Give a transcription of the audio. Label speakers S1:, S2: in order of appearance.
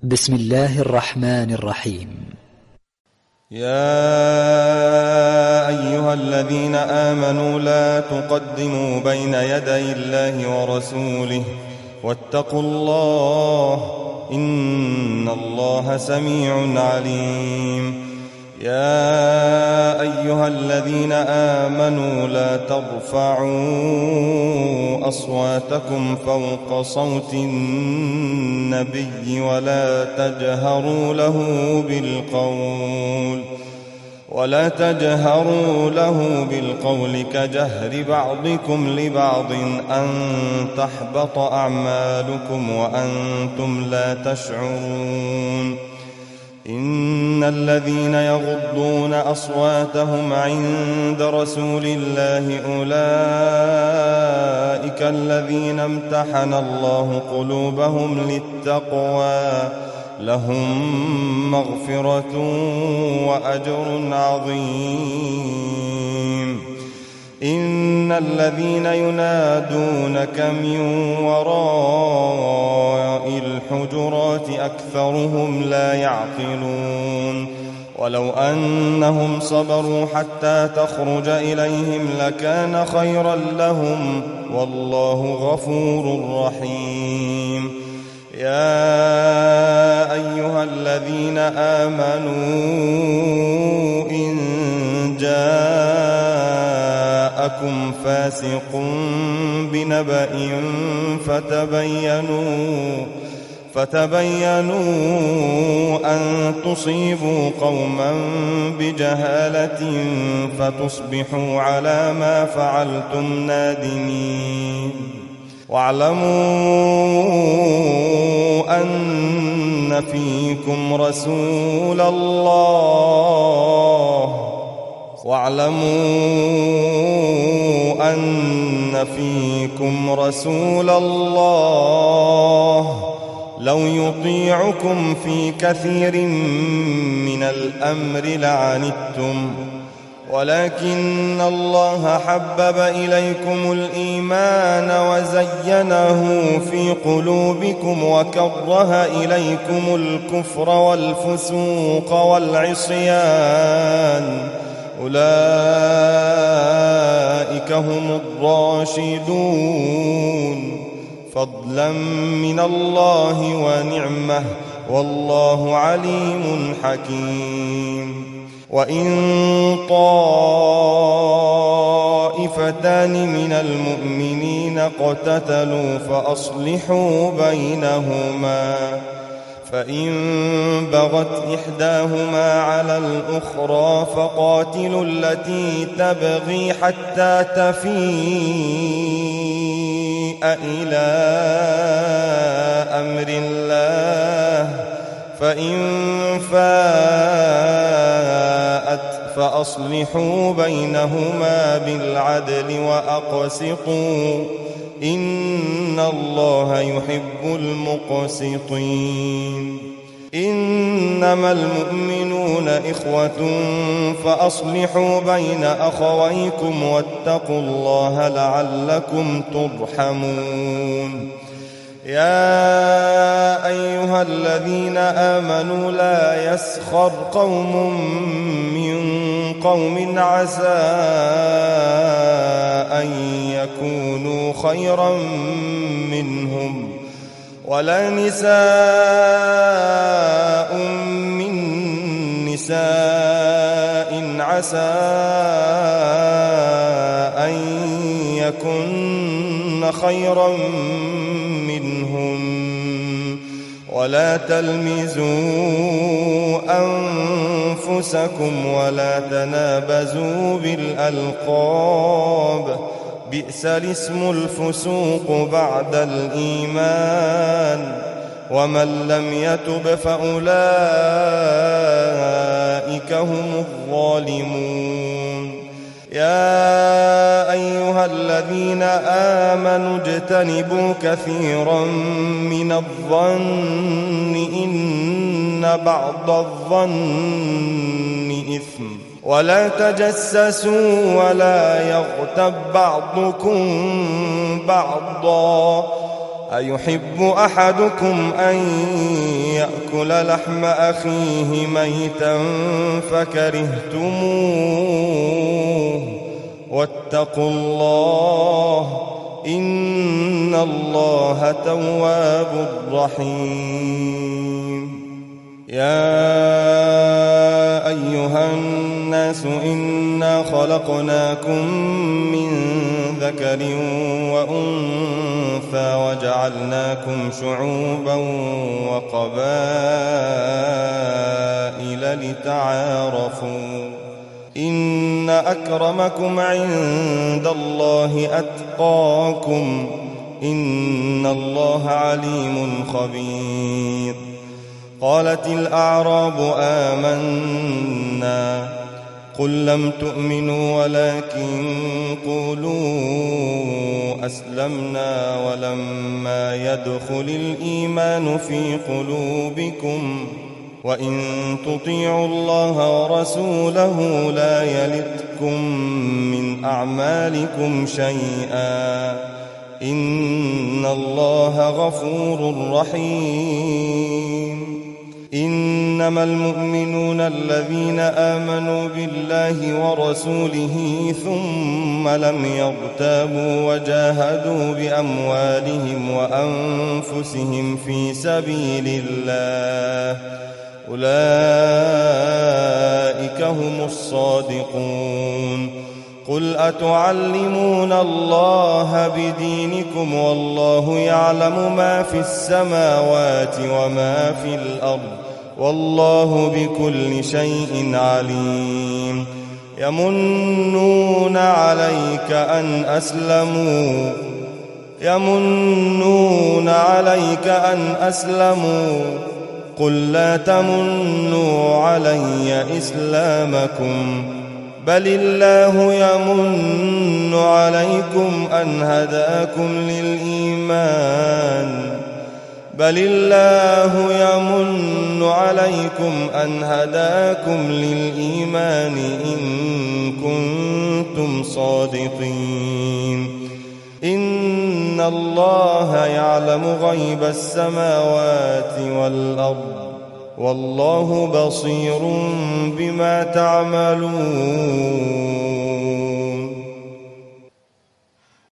S1: بسم الله الرحمن الرحيم.
S2: يا أيها الذين آمنوا لا تقدموا بين يدي الله ورسوله واتقوا الله إن الله سميع عليم. يا أيها الذين آمنوا لا ترفعوا أصواتكم فوق صوت النبي ولا تجهروا له بالقول كجهر بعضكم لبعض أن تحبط أعمالكم وأنتم لا تشعرون. إن الذين يغضون أصواتهم عند رسول الله أولئك الذين امتحن الله قلوبهم للتقوى لهم مغفرة وأجر عظيم. إن الذين ينادونك من وراء الحجرات أكثرهم لا يعقلون. ولو أنهم صبروا حتى تخرج إليهم لكان خيرا لهم والله غفور رحيم. يا أيها الذين آمنوا إن جاءكم فاسق بنبأ فتبينوا أن تصيبوا قوما بجهالة فتصبحوا على ما فعلتم نادمين. واعلموا أن فيكم رسول الله لو يطيعكم في كثير من الأمر لعنتم ولكن الله حبب إليكم الإيمان وزينه في قلوبكم وكره إليكم الكفر والفسوق والعصيان أولئك هم الراشدون فضلا من الله ونعمة والله عليم حكيم. وإن طائفتان من المؤمنين اقتتلوا فأصلحوا بينهما فإن بغت إحداهما على الأخرى فقاتلوا التي تبغي حتى تفيء إلى أمر الله فإن فاءت فأصلحوا بينهما بالعدل وأقسطوا إن الله يحب المقسطين. إنما المؤمنون إخوة فأصلحوا بين أخويكم واتقوا الله لعلكم ترحمون. يا أيها الذين آمنوا لا يسخر قوم من قوم عسى أن يكونوا خيرا منهم ولا نساء من نساء عسى أن يكن خيرا منهن ولا تلمزوا أنفسكم ولا تنابزوا بالألقاب بئس الاسم الفسوق بعد الإيمان ومن لم يتب فأولئك هم الظالمون. يا أيها الذين آمنوا اجتنبوا كثيرا من الظن إن بعض الظن إثم ولا تجسسوا ولا يغتب بعضكم بعضا أيحب أحدكم أن يأكل لحم أخيه ميتا فكرهتموه واتقوا الله إن الله تواب رحيم. يا أيها الناس إنا خلقناكم من ذكر وأنثى وجعلناكم شعوبا وقبائل لتعارفوا إن أكرمكم عند الله أتقاكم إن الله عليم خبير. قالت الأعراب آمنا قل لم تؤمنوا ولكن قولوا أسلمنا ولما يدخل الإيمان في قلوبكم وإن تطيعوا الله ورسوله لا يلتكم من أعمالكم شيئا إن الله غفور رحيم. إنما المؤمنون الذين آمنوا بالله ورسوله ثم لم يرتابوا وجاهدوا بأموالهم وأنفسهم في سبيل الله أولئك هم الصادقون. قل أتعلمون الله بدينكم والله يعلم ما في السماوات وما في الأرض والله بكل شيء عليم. يمنون عليك أن أسلموا قل لا تمنوا علي إسلامكم بل الله يمن عليكم أن هداكم للإيمان إن كنتم صادقين. إن الله يعلم غيب السماوات والأرض والله بصير بما تعملون.